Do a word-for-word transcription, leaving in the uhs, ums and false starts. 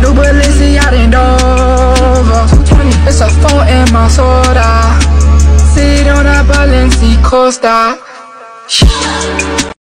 New Balenciaga and Dover. It's a phone in my soda. Sit on a Balenci Costa.